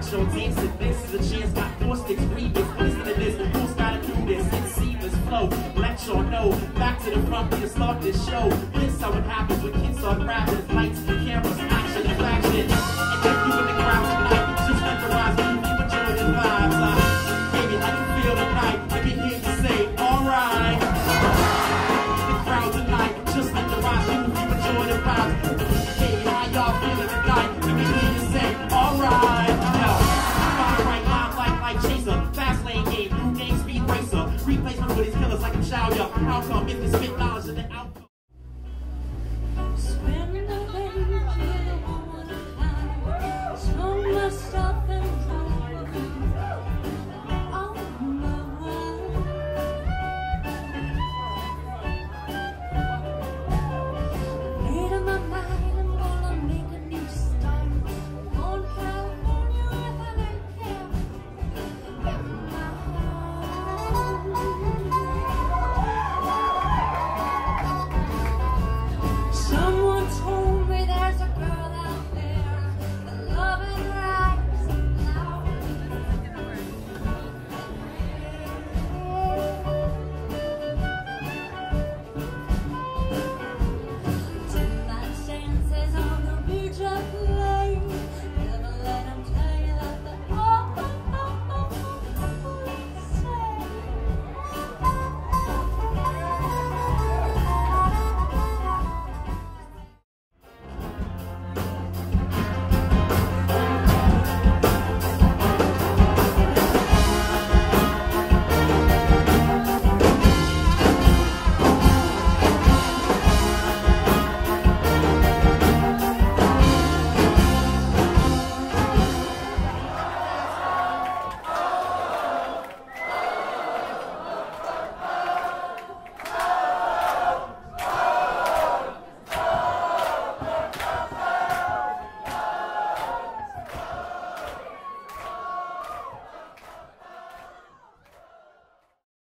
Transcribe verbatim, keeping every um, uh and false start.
show dancing. This is a chance, got four sticks, remix. Listen to this, who's gotta do this? It's seamless flow. Let y'all know. Back to the front, we start this show. This is how it happens when kids start rapping. It's lights, cameras, action, and action. And if you in the crowd tonight, just let the rise, you enjoy the vibes. Uh, baby, how you feel tonight? Let me hear you say, alright. The crowd tonight, just let the rise, you enjoy the vibes. Baby, how y'all feeling tonight? Let me hear you say, alright. Yo, fire right line like like chaser, fast lane game, new game speed racer, replacement for these killers like a child. Yo, how come if you spit knowledge in the outcome?